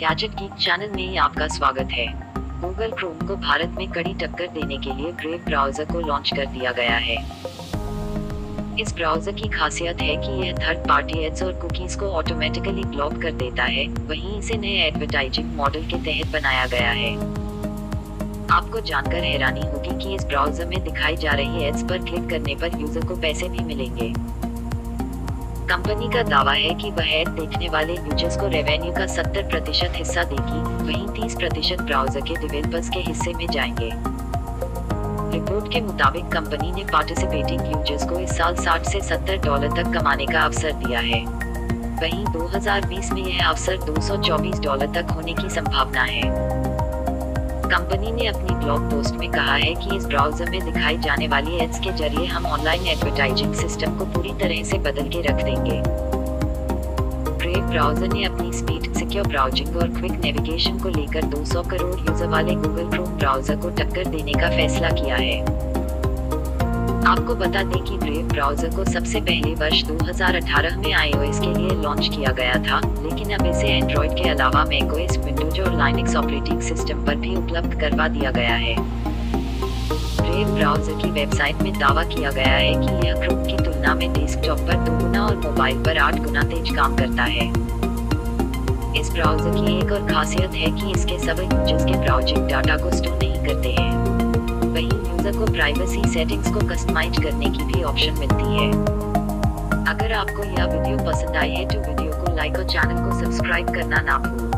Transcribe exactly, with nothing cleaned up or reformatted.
Gadget geek channel में आपका स्वागत है। गूगल क्रोम को भारत में कड़ी टक्कर देने के लिए ब्रेव ब्राउज़र को लॉन्च कर दिया गया है। इस ब्राउज़र की खासियत है कि यह थर्ड पार्टी एड्स और कुकीज़ को ऑटोमेटिकली ब्लॉक कर देता है, वहीं इसे नए एडवर्टाइजिंग मॉडल के तहत बनाया गया है। आपको जानकर हैरानी होगी कि इस ब्राउज़र में दिखाई जा रही एड्स पर क्लिक करने पर यूजर को पैसे भी मिलेंगे। कंपनी का दावा है कि वह ऐड देखने वाले यूजर्स को रेवेन्यू का सत्तर प्रतिशत हिस्सा देगी, वहीं तीस प्रतिशत ब्राउज़र के डेवलपर्स के हिस्से में जाएंगे। रिपोर्ट के मुताबिक कंपनी ने पार्टिसिपेटिंग यूजर्स को इस साल साठ से सत्तर डॉलर तक कमाने का अवसर दिया है। वहीं दो हज़ार बीस में यह अवसर दो सौ चौबीस डॉलर तक होने की संभावना है। कंपनी ने अपनी ब्लॉग पोस्ट में कहा है कि इस ब्राउज़र में दिखाई जाने वाली एड्स के जरिए हम ऑनलाइन एडवर्टाइजिंग सिस्टम को पूरी तरह से बदल के रख देंगे। ब्रेव ब्राउज़र ने अपनी स्पीड, सिक्योर ब्राउजिंग और क्विक नेविगेशन को लेकर दो सौ करोड़ यूजर वाले गूगल क्रोम ब्राउज़र को टक्कर देने का फैसला किया है। आपको बता दें कि ब्रेव ब्राउज़र को सबसे पहले वर्ष दो हज़ार अठारह में आईओएस के लिए लॉन्च किया गया था, लेकिन अब इसे एंड्रॉइड के अलावा मैकओएस, विंडोज और लाइनक्स ऑपरेटिंग सिस्टम पर भी उपलब्ध करवा दिया गया है। ब्रेव ब्राउज़र की वेबसाइट में दावा किया गया है कि यह क्रोम की तुलना में डेस्कटॉप पर दो गुना और मोबाइल पर आठ गुना तेज काम करता है। इस ब्राउज़र की एक और खासियत है कि इसके सभी यूजर्स के ब्राउजिंग डाटा को स्टोर नहीं करते हैं। वहीं यूजर को प्राइवेसी सेटिंग्स को कस्टमाइज करने की भी ऑप्शन मिलती है। अगर आपको यह वीडियो पसंद आई है तो वीडियो को लाइक और चैनल को सब्सक्राइब करना ना भूलें।